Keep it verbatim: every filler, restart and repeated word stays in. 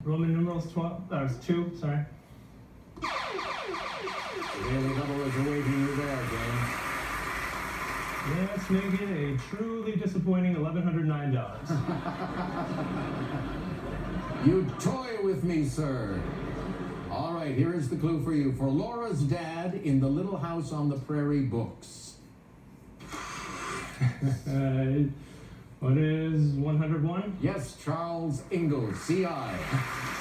Roman numerals twelve, uh, two, sorry. Daily double is awaiting you there, James. Let's make it a truly disappointing eleven hundred nine dollars. You toy with me, sir. All right, here is the clue for you. For Laura's dad in the Little House on the Prairie books. uh, what is one hundred one? Yes, Charles Ingalls, C I